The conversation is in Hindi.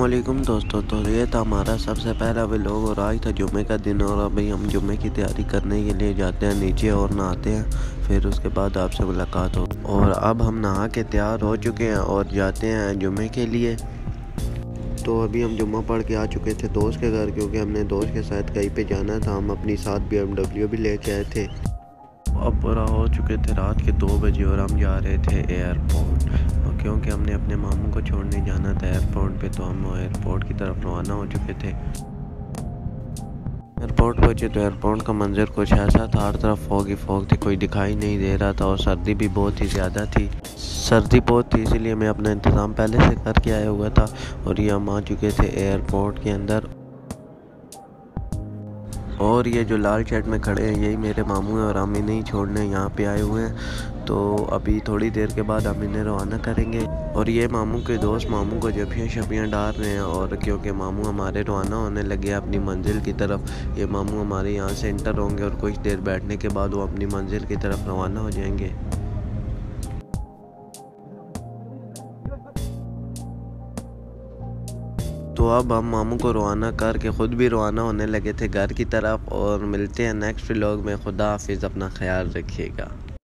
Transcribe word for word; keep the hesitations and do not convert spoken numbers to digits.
अस्सलामुअलैकुम दोस्तों। तो ये था हमारा सबसे पहला व्लॉग और आज था जुम्मे का दिन और अभी हम जुम्मे की तैयारी करने के लिए जाते हैं नीचे और नहाते हैं, फिर उसके बाद आपसे मुलाकात हो। और अब हम नहा के तैयार हो चुके हैं और जाते हैं जुम्मे के लिए। तो अभी हम जुम्मा पढ़ के आ चुके थे दोस्त के घर, क्योंकि हमने दोस्त के साथ कहीं पे जाना था। हम अपनी साथ बी एम डब्ल्यू भी लेके आए थे। अब पूरा हो चुके थे रात के दो बजे और हम जा रहे थे एयरपोर्ट, क्योंकि हमने अपने मामू को छोड़ने जाना था एयरपोर्ट पे। तो हम एयरपोर्ट की तरफ रवाना हो चुके थे। एयरपोर्ट पहुँचे तो एयरपोर्ट का मंजर कुछ ऐसा था, हर तरफ फॉग ही फॉग थी, कोई दिखाई नहीं दे रहा था और सर्दी भी बहुत ही ज़्यादा थी। सर्दी बहुत थी इसीलिए मैं अपना इंतज़ाम पहले से करके आया हुआ था। और ये हम आ चुके थे एयरपोर्ट के अंदर। और ये जो लाल शर्ट में खड़े हैं यही मेरे मामू हैं और हम इन्हें ही छोड़ने यहाँ पे आए हुए हैं। तो अभी थोड़ी देर के बाद हम इन्हें रवाना करेंगे। और ये मामू के दोस्त मामू को जबियाँ शबियाँ डाल रहे हैं, और क्योंकि मामू हमारे रवाना होने लगे अपनी मंजिल की तरफ। ये मामू हमारे यहाँ से एंटर होंगे और कुछ देर बैठने के बाद वो अपनी मंजिल की तरफ रवाना हो जाएंगे। तो अब हम मामू को रवाना करके ख़ुद भी रवाना होने लगे थे घर की तरफ। और मिलते हैं नेक्स्ट व्लॉग में। खुदा हाफिज़, अपना ख्याल रखिएगा।